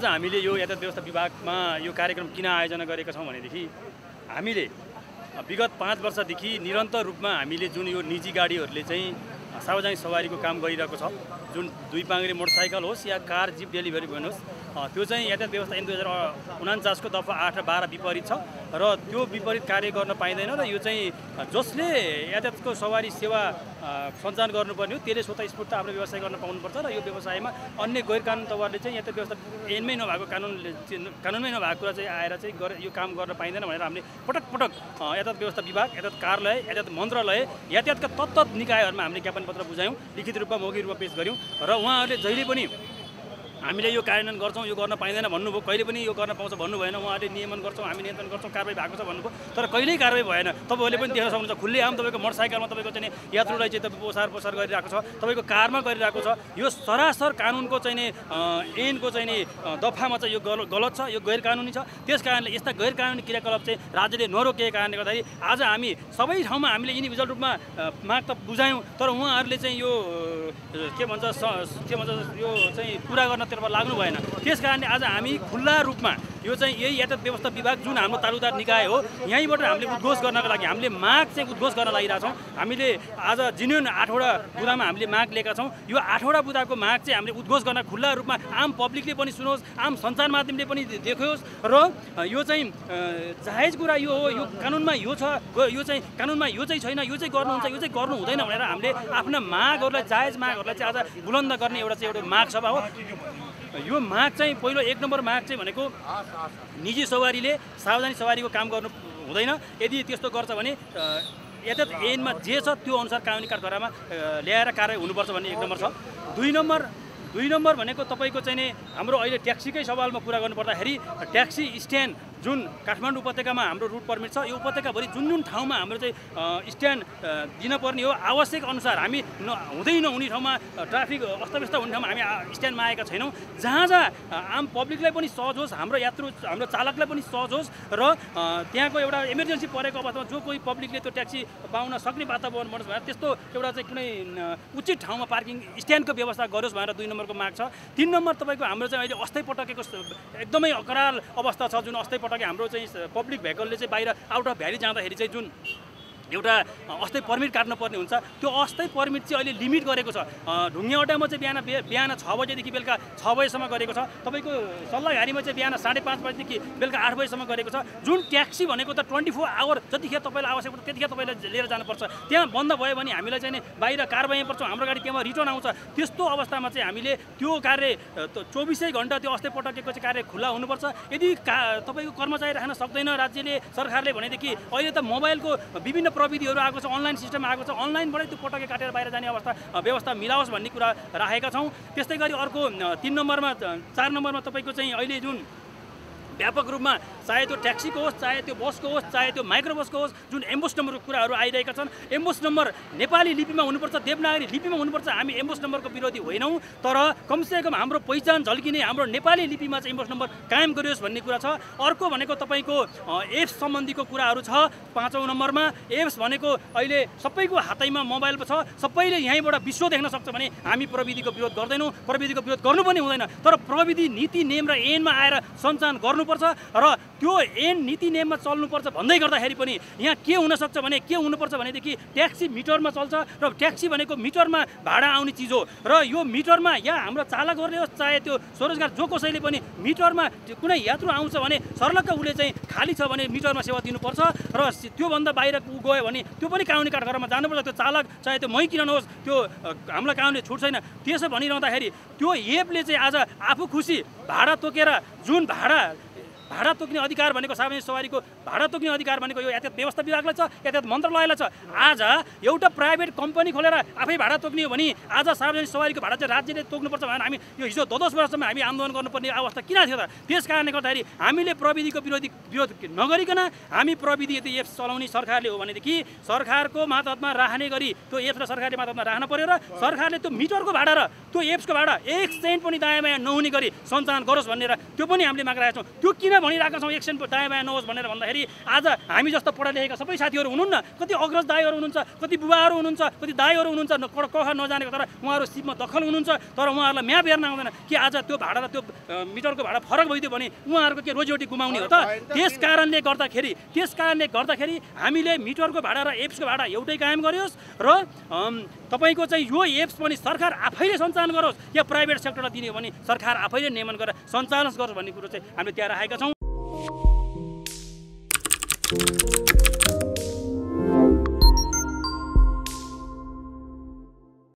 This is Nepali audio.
हामीले यो यातायात व्यवस्था विभागमा यो कार्यक्रम किन आयोजना गरेका छौँ भनेदेखि हामीले विगत 5 वर्षदेखि निरन्तर रूपमा हामीले जुन यो निजी गाडीहरूले चाहिँ सार्वजनिक सवारीको काम गरिरहेको छ, जुन दुई पाङ्ग्रे मोटरसाइकल होस् या कार जिप डेलिभरी भन्नुहोस्, त्यो चाहिँ यातायात व्यवस्था ऐन 2049 को दफा 8 र 12 विपरीत छ र त्यो विपरीत कार्य गर्न पाइँदैन र यो चाहिँ जसले यातायातको सवारी सेवा सञ्चालन गर्नुपर्ने हो त्यसले स्वतः स्फूर्त आफ्नो व्यवसाय गर्न पाउनुपर्छ र यो व्यवसायमा अन्य गैर कानुन तवरले चाहिँ यातायात व्यवस्था ऐनमै नभएको कानुनमै नभएको कुरा चाहिँ आएर चाहिँ यो काम गर्न पाइँदैन भनेर हामीले पटक पटक यातायात व्यवस्था विभाग, यातायात कार्यालय, यातायात मन्त्रालय, यातायातका तत्त निकायहरूमा हामीले ज्ञापन पत्र बुझायौँ, लिखित रूपमा मौखिक रूपमा पेश गऱ्यौँ र उहाँहरूले जहिले पनि हामीले यो कार्यान्वयन गर्छौँ, यो गर्न पाइँदैन भन्नुभयो, कहिले पनि यो गर्न पाउँछ भन्नु भएन। उहाँहरूले नियमन गर्छौँ, हामी नियन्त्रण गर्छौँ, कारबाही भएको छ भन्नुभयो, तर कहिल्यै कारबाही भएन। तपाईँहरूले पनि देख्न सक्नुहुन्छ खुल्लेआम तपाईँको मोटरसाइकलमा तपाईँको चाहिँ यात्रुलाई चाहिँ तपाईँ ओसार पोसार गरिरहेको छ, तपाईँको कारमा गरिरहेको छ। यो सरासर कानुनको चाहिँ नि ऐनको चाहिँ नि दफामा चाहिँ यो गलत छ, यो गैर कानुनी छ। त्यस कारणले यस्ता गैर कानुनी क्रियाकलाप चाहिँ राज्यले नरोकेको कारणले गर्दाखेरि आज हामी सबै ठाउँमा हामीले इन्डिभिजुअल रूपमा माग त बुझायौँ, तर उहाँहरूले चाहिँ यो के भन्छ यो चाहिँ पुरा गर्न तर्फ लाग्नु भएन। त्यस कारणले आज हामी खुल्ला रूपमा यो चाहिँ यही यातायात व्यवस्था विभाग जुन हाम्रो तालुकदार निकाय हो, यहीँबाट हामीले उद्घोष गर्नको लागि हामीले माग चाहिँ उद्घोष गर्न लागिरहेछौँ। हामीले आज जेन्युन 8वटा बुदामा हामीले माग लिएका छौँ। यो 8वटा बुदाको माग चाहिँ हामीले उद्घोष गर्न खुल्ला रूपमा आम पब्लिकले पनि सुनोस्, आम सञ्चार माध्यमले पनि देखोस् र यो चाहिँ जायज कुरा यो हो, यो कानुनमा यो छ, यो चाहिँ कानुनमा यो चाहिँ छैन, यो चाहिँ गर्नुहुन्छ, यो चाहिँ गर्नु हुँदैन भनेर हामीले आफ्ना मागहरूलाई, जायज मागहरूलाई चाहिँ आज बुलन्द गर्ने एउटा माग सभा हो। यो माग चाहिँ पहिलो 1 नम्बर माग चाहिँ भनेको निजी सवारीले सार्वजनिक सवारीको काम गर्नु हुँदैन। यदि त्यस्तो गर्छ भने यातायात ऐनमा जे छ त्यो अनुसार कानुनी कठघरामा ल्याएर कारवाही हुनुपर्छ भन्ने 1 नम्बर छ। 2 नम्बर भनेको तपाईँको चाहिँ नि हाम्रो अहिले ट्याक्सीकै सवालमा कुरा गर्नुपर्दाखेरि ट्याक्सी स्ट्यान्ड जुन काठमाडौँ उपत्यकामा हाम्रो रुट पर्मिट छ, यो उपत्यकाभरि जुन ठाउँमा हाम्रो चाहिँ स्ट्यान्ड दिनुपर्ने हो आवश्यक अनुसार हामी हुँदै नहुने ठाउँमा ट्राफिक अस्तव्यस्त हुने ठाउँमा हामी स्ट्यान्डमा आएका छैनौँ। जहाँ आम पब्लिकलाई पनि सहज होस्, हाम्रो चालकलाई पनि सहज होस् र त्यहाँको एउटा इमर्जेन्सी परेको अवस्थामा जो कोही पब्लिकले त्यो ट्याक्सी पाउन सक्ने वातावरण बनोस् भनेर त्यस्तो एउटा चाहिँ कुनै उचित ठाउँमा पार्किङ स्ट्यान्डको व्यवस्था गरोस् भनेर 2 नम्बरको माग छ। 3 नम्बर तपाईँको हाम्रो चाहिँ अहिले अस्tai पटकेको एकदमै अकराल अवस्था छ, जुन अस्tai हाम्रो चाहिँ पब्लिक भेहिकलले चाहिँ बाहिर आउट अफ भ्याली जाँदाखेरि चाहिँ जुन एउटा अस्थायी पर्मिट काट्नुपर्ने हुन्छ, त्यो अस्थायी पर्मिट चाहिँ अहिले लिमिट गरेको छ। ढुङ्गेवटामा चाहिँ बिहान 6 बजेदेखि बेलुका 6 बजेसम्म गरेको छ। तपाईँको सल्लाहघारीमा चाहिँ बिहान 5:30 बजेदेखि बेलुका 8 बजेसम्म गरेको छ। जुन ट्याक्सी भनेको त 24 आवर जतिखेर तपाईँलाई आवश्यक पर्छ त्यतिखेर तपाईँले लिएर जानुपर्छ। त्यहाँ बन्द भयो भने हामीलाई चाहिँ बाहिर कारबाही पर्छ, हाम्रो गाडी त्यहाँ रिटर्न आउँछ। त्यस्तो अवस्थामा चाहिँ हामीले त्यो कार्य 24 घण्टा त्यो अस्थायी पटकेको चाहिँ कार्य खुल्ला हुनुपर्छ। यदि तपाईँको कर्मचारी राख्न सक्दैन राज्यले, सरकारले भनेदेखि अहिले त मोबाइलको विभिन्न प्रविधिहरू आएको छ, अनलाइन सिस्टम आएको छ, अनलाइनबाटै त्यो पटके काटेर बाहिर जाने व्यवस्था मिलाओस् भन्ने कुरा राखेका छौँ। त्यस्तै गरी अर्को 4 नम्बरमा तपाईँको चाहिँ अहिले जुन व्यापक रूपमा चाहे त्यो ट्याक्सीको होस्, चाहे त्यो बसको होस्, चाहे त्यो माइक्रो बसको होस्, जुन एम्बोस नम्बरको कुराहरू आइरहेका छन्। एम्बोस नम्बर नेपाली लिपिमा हुनुपर्छ, देवनागरी लिपिमा हुनुपर्छ। हामी एम्बोस नम्बरको विरोधी होइनौँ, तर कमसेकम हाम्रो पहिचान झल्किने हाम्रो नेपाली लिपिमा चाहिँ एम्बोस नम्बर कायम गरियोस् भन्ने कुरा छ। अर्को भनेको तपाईँको एप्स सम्बन्धीको कुराहरू छ। 5औं नम्बरमा एप्स भनेको अहिले सबैको हातैमा मोबाइल छ, सबैले यहीँबाट विश्व देख्न सक्छ भने हामी प्रविधिको विरोध गर्दैनौँ, प्रविधिको विरोध गर्नु पनि हुँदैन। तर प्रविधि नीति नियम र ऐनमा आएर सञ्चालन गर्नुपर्छ र त्यो ऐन नीति नियममा चल्नुपर्छ भन्दै गर्दाखेरि पनि यहाँ के हुनसक्छ भने भनेदेखि ट्याक्सी मिटरमा चल्छ र ट्याक्सी भनेको मिटरमा भाडा आउने चिज हो र यो मिटरमा या हाम्रो चालकहरूले होस् चाहे त्यो स्वरोजगार जो कसैले पनि मिटरमा कुनै यात्रु आउँछ भने सर्लक्क उसले चाहिँ खाली छ भने मिटरमा सेवा दिनुपर्छ र त्योभन्दा बाहिर गयो भने त्यो पनि कानुनी काठघरामा जानुपर्छ। त्यो चालक चाहे त्यो मै किन नहोस्, त्यो हामीलाई कानुनले छुट छैन। त्यसो भनिरहँदाखेरि त्यो एपले चाहिँ आज आफू खुसी भाडा तोकेर जुन भाडा तोक्ने अधिकार भनेको सार्वजनिक सवारीको भाडा तोक्ने अधिकार भनेको यो यातायात व्यवस्था विभागलाई छ, यातायात मन्त्रालयलाई छ। आज एउटा प्राइभेट कम्पनी खोलेर आफै भाडा तोक्ने हो भने आज सार्वजनिक सवारीको भाडा चाहिँ राज्यले तोक्नुपर्छ भनेर हामी यो हिजो 10 वर्षसम्म हामी आन्दोलन गर्नुपर्ने अवस्था किन थियो त? त्यस कारणले गर्दाखेरि हामीले प्रविधिको विरोध नगरिकन हामी प्रविधि यदि एप्स चलाउने सरकारले हो भनेदेखि सरकारको मातहतमा राख्ने गरी त्यो एप्स र सरकारले मातहतमा राख्न पर्यो र सरकारले त्यो मिटरको भाडा र त्यो एप्सको भाडा 1 सेन्ट पनि दायाँ बायाँ नहुने गरी सञ्चालन गरोस् भनेर त्यो पनि हामीले माग राखेका छौँ। त्यो किन भनिरहेका छौँ एक्सन दायाँ बायाँ नहोस् भनेर भन्दाखेरि आज हामी जस्तो पढा लेखेका सबै साथीहरू हुनुहुन्न, कति अग्रज दाईहरू हुनुहुन्छ, कति बुबाहरू हुनुहुन्छ, कति दाईहरू हुनुहुन्छ कख नजानेको, तर उहाँहरू सिपमा दखल हुनुहुन्छ, तर उहाँहरूलाई म्याप हेर्न आउँदैन कि आज त्यो भाडा र त्यो मिटरको भाडा फरक भइदियो भने उहाँहरूको के रोजीरोटी गुमाउने हो त। त्यस कारणले गर्दाखेरि हामीले मिटरको भाडा र एप्सको भाडा एउटै कायम गरियोस् र तपाईँको चाहिँ यो एप्स पनि सरकार आफैले सञ्चालन गरोस् या प्राइभेट सेक्टरलाई दिने हो भने सरकार आफैले नियमन गरेर सञ्चालन गरोस् भन्ने कुरो चाहिँ हामीले त्यहाँ राखेका छौँ।